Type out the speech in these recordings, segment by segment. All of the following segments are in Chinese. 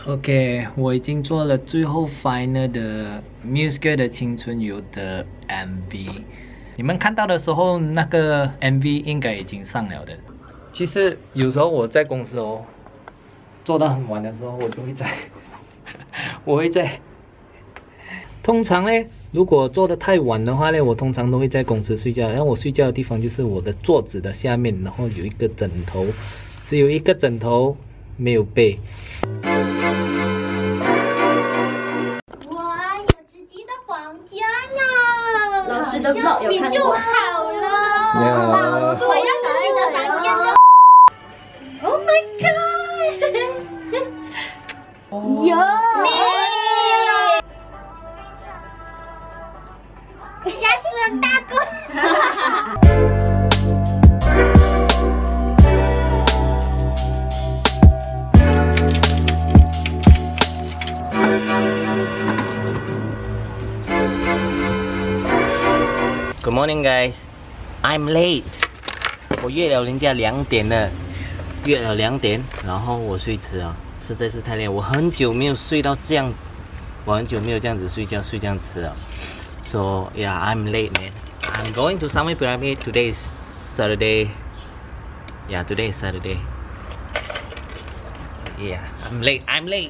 OK， 我已经做了最后 final 的 Musical 的青春游的 MV。你们看到的时候，那个 MV 应该已经上了的。其实有时候我在公司哦，做到很晚的时候，我就会在，我会在。通常呢，如果做得太晚的话呢，我通常都会在公司睡觉。然后我睡觉的地方就是我的桌子的下面，然后有一个枕头，只有一个枕头，没有被。 哇，有自己的房间呢！ 老师的 vlog 有看过你就好了。我要自己的房间的。Oh my god！ 有。牙齿很大个。 Good morning, guys. I'm late. 我约了人家2点了，约了2点，然后我睡迟了，实在是太累。我很久没有睡到这样子，我很久没有这样子睡觉，睡这样迟了。So yeah, I'm late, man. I'm going to Sunway Pyramid. Today is Saturday. Yeah, today is Saturday. Yeah, I'm late. I'm late.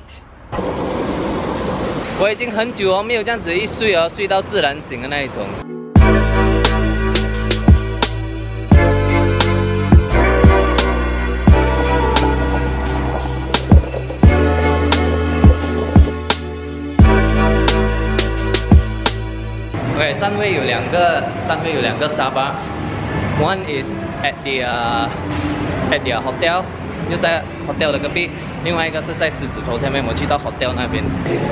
我已经很久没有这样子一睡哦，睡到自然醒的那一种。Okay, Sunway 有两个 Starbucks. One is at the hotel， 就在 hotel 的隔壁。另外一个是在狮子头下面，我去到 hotel 那边。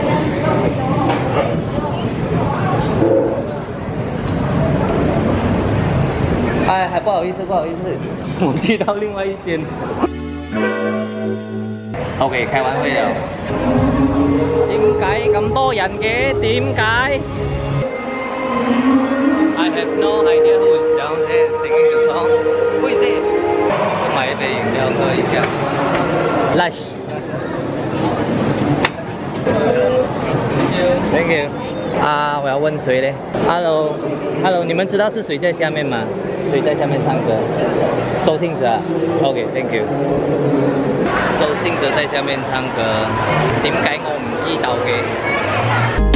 哎，还不好意思，我去到另外一间。OK， 開完會了。點解咁多人嘅？點解？ I have no idea who is down there singing the song. Who is it? 就買一杯飲料喝一下。Lush. Thank you. 啊，我要問誰呢 ？Hello， 你們知道是誰在下面嗎？誰在下面唱歌？周信哲。OK，Thank you。周信哲在下面唱歌，點解我唔知道嘅？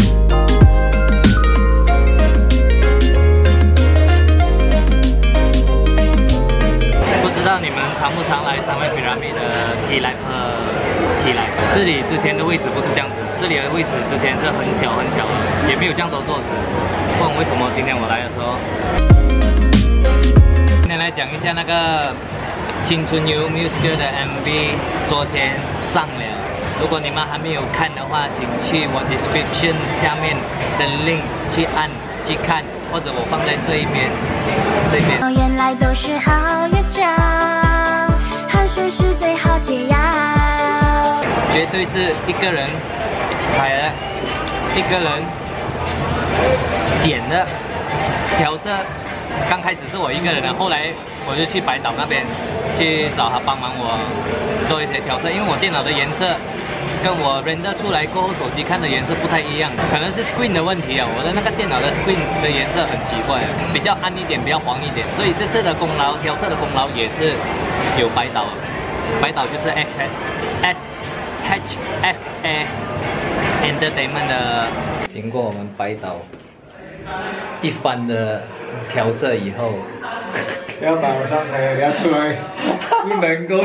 不知道你们常不常来Sunway Pyramid的 Key Life 这里之前的位置不是这样子，这里的位置之前是很小的，也没有这样多桌子。问为什么今天我来的时候，今天来讲一下那个青春游 Musical 的 MV， 昨天上了。如果你们还没有看的话，请去我 description 下面的 link 去按去看，或者我放在这一边。 原来都是好乐章，汗水是最好解药。 绝对是一个人拍的，一个人剪的，调色。刚开始是我一个人的，后来我就去白岛那边去找他帮忙我做一些调色，因为我电脑的颜色。 跟我 render 出来过后，手机看的颜色不太一样，可能是 screen 的问题啊。我的那个电脑的 screen 的颜色很奇怪，比较暗一点，比较黄一点。所以这次的功劳，调色的功劳也是有白岛，白岛就是 HXA Entertainment 的。经过我们白岛一番的调色以后， 不要把我上台，不要出来，不能够。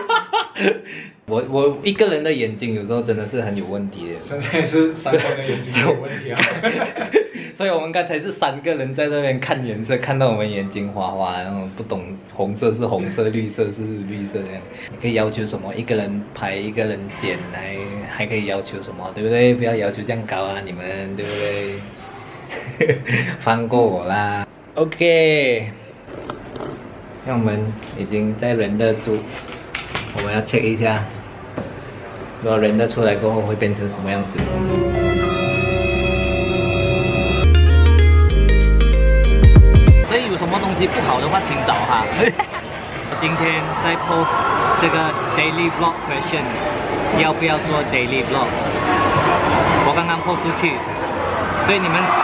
我一个人的眼睛有时候真的是很有问题的。 现在是3个人的眼睛有问题啊。 所以我们刚才是3个人在那边看颜色，看到我们眼睛花花，然后不懂红色是红色，绿色是绿色这样。你可以要求什么？一个人拍，一个人剪，还可以要求什么？对不对？不要要求这样高啊，你们对不对？放过我啦。OK， 那我们已经在人的组。 我们要 check 一下，如果人的出来过后会变成什么样子。所以有什么东西不好的话，请找他。 今天在 post 这个 daily vlog question， 要不要做 daily vlog？ 我刚刚 post 出去，所以你们。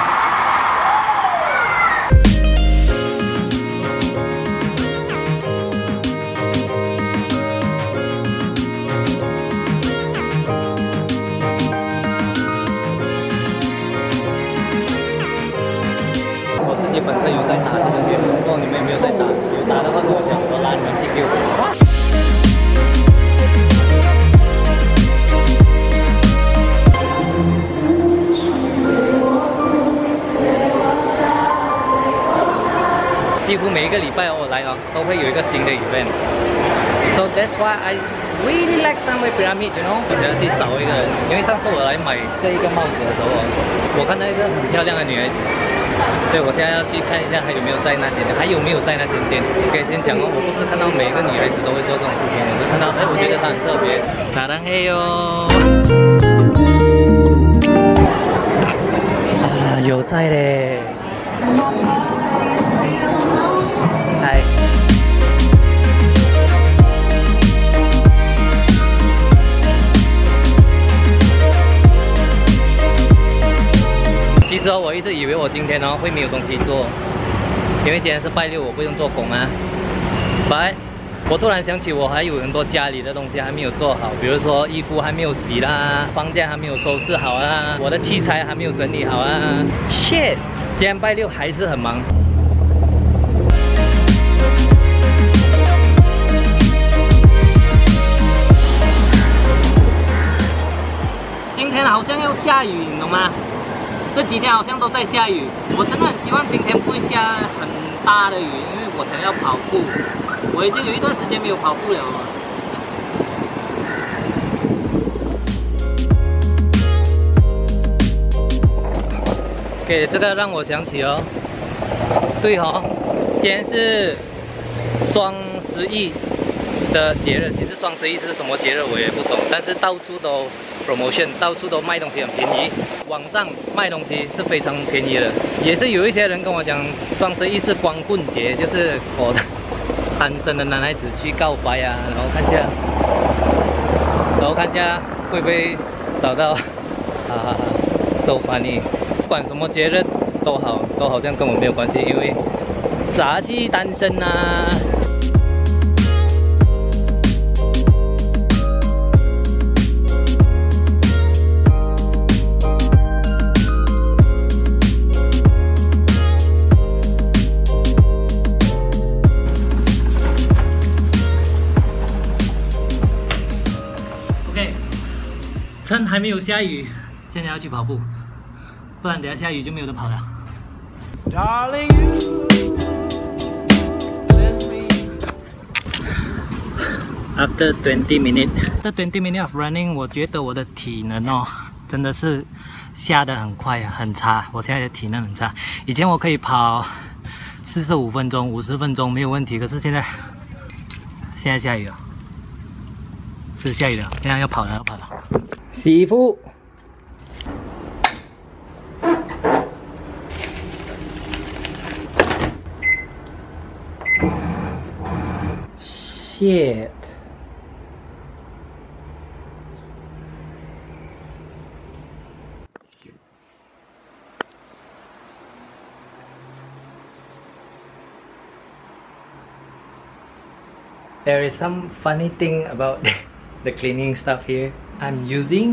本身有在打这个game，不知道你们有没有在打？有打的话跟我讲，我拉你们进去。几乎每一个礼拜我来都会有一个新的 event。So that's why I really like Sunway Pyramid, you know。我想要去找一个人，因为上次我来买这一个帽子的时候，我看到一个很漂亮的女孩子。 对，我现在要去看一下还有没有在那间店，还有没有在那间店。OK， 先讲哦，我不是看到每个女孩子都会做这种事情，我是看到，哎，我觉得她很特别。撒浪嘿哟！啊，有在嘞。嗨。其实我一直以为我今天会没有东西做，因为今天是拜六，我不用做工啊。But 我突然想起，我还有很多家里的东西还没有做好，比如说衣服还没有洗啦，房间还没有收拾好啊，我的器材还没有整理好啊。Shit， 今天拜六还是很忙。今天好像要下雨，你懂吗？ 这几天好像都在下雨，我真的很希望今天不会下很大的雨，因为我想要跑步。我已经有一段时间没有跑步了。OK， 这个让我想起哦，对哦，今天是双11的节日。其实双11是什么节日我也不懂，但是到处都 promotion， 到处都卖东西很便宜。 网上卖东西是非常便宜的，也是有一些人跟我讲，双11是光棍节，就是我单身的男孩子去告白啊，然后看一下会不会找到so funny。不管什么节日都好，都好像跟我没有关系，因为杂气单身啊。 趁还没有下雨，现在要去跑步，不然等下下雨就没有得跑了。After 20 minutes of running， 我觉得我的体能真的是下得很快啊，很差。我现在的体能很差，以前我可以跑45分钟、50分钟没有问题，可是现在下雨了，是下雨了，现在要跑了，要跑了。 洗衣服。Shit。There is some funny thing about the cleaning stuff here. I'm using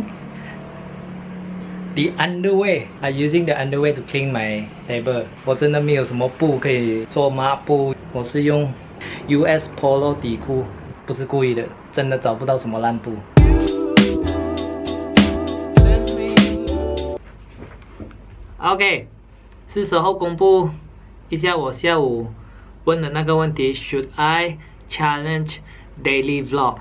the underwear. I'm using the underwear to clean my table. 我真的没有什么布可以做抹布，我是用 US Polo 底裤，不是故意的，真的找不到什么烂布。OK， 是时候公布一下我下午问的那个问题 ：Should I challenge daily vlog？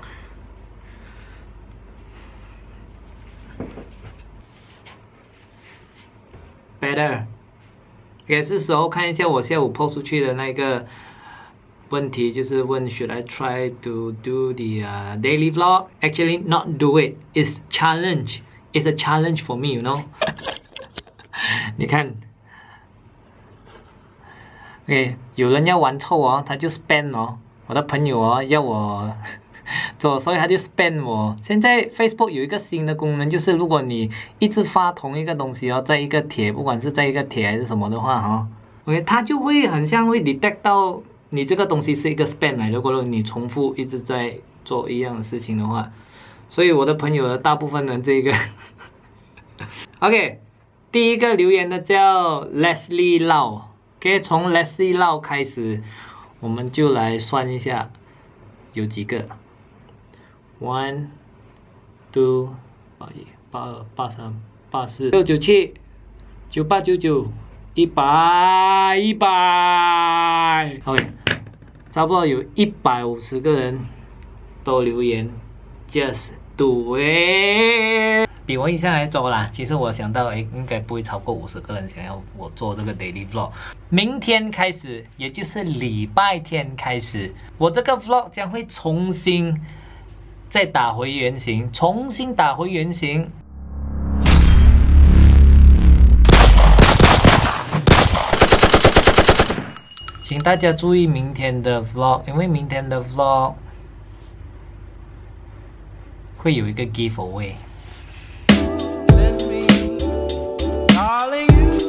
Better， 也是时候看一下我下午 post 出去的那个问题，就是问 Should I try to do the daily vlog? Actually, not do it. It's challenge. It's a challenge for me, you know. 你看 ，OK， 有人要玩臭哦，他就 spam 哦我的朋友哦要我做，所以他就 spam 我。现在 Facebook 有一个新的功能，就是如果你一直发同一个东西哦，在一个帖，不管是在一个帖还是什么的话哈，OK， 它就会很像会 detect 到你这个东西是一个 spam 来的。如果你重复一直在做一样的事情的话，所以我的朋友的大部分人这个，OK， 第一个留言的叫 Leslie Lau，OK， 从 Leslie Lau 开始，我们就来算一下有几个。1、2、81、82、83、84、697、98、99、100。OK， 差不多有150个人都留言 ，Just do it。比我印象还多啦。其实我想到，应该不会超过50个人想要我做这个 daily vlog。明天开始，也就是礼拜天开始，我这个 vlog 将会重新再打回原形，重新打回原形。请大家注意明天的 vlog， 因为明天的 vlog 会有一个 giveaway。